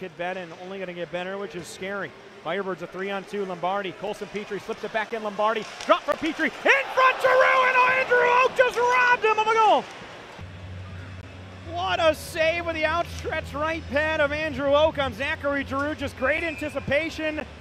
kid bet and only going to get better, which is scary. Firebirds a 3-on-2. Lombardi. Colson Petrie slips it back in. Lombardi. Drop from Petrie. In front, Giroux, and Andrew Oak just robbed him of a goal. What a save with the outstretched right pad of Andrew Oak on Zachary Giroux. Just great anticipation.